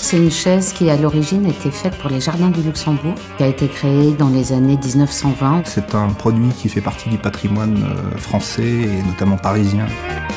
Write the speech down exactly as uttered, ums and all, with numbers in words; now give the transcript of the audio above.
C'est une chaise qui, à l'origine, était faite pour les jardins du Luxembourg, qui a été créée dans les années mille neuf cent vingt. C'est un produit qui fait partie du patrimoine français et notamment parisien.